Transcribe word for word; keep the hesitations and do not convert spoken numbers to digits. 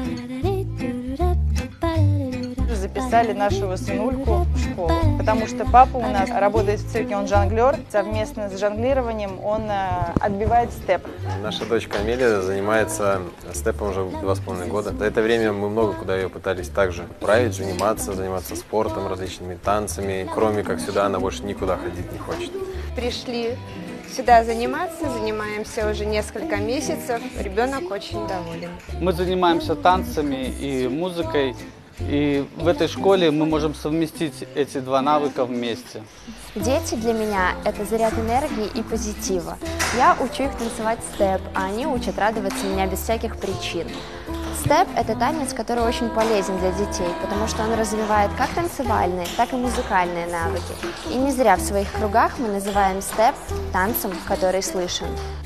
Записали нашего сынульку в школу, потому что папа у нас работает в цирке, он жонглер. Совместно с жонглированием он отбивает степ. Наша дочка Амелия занимается степом уже два с половиной года. За это время мы много куда ее пытались также править, заниматься, заниматься спортом, различными танцами. Кроме как сюда, она больше никуда ходить не хочет. Пришли сюда заниматься, занимаемся уже несколько месяцев. Ребенок очень доволен. Мы занимаемся танцами и музыкой. И в этой школе мы можем совместить эти два навыка вместе. Дети для меня – это заряд энергии и позитива. Я учу их танцевать степ, а они учат радоваться меня без всяких причин. Степ – это танец, который очень полезен для детей, потому что он развивает как танцевальные, так и музыкальные навыки. И не зря в своих кругах мы называем степ танцем, который слышен.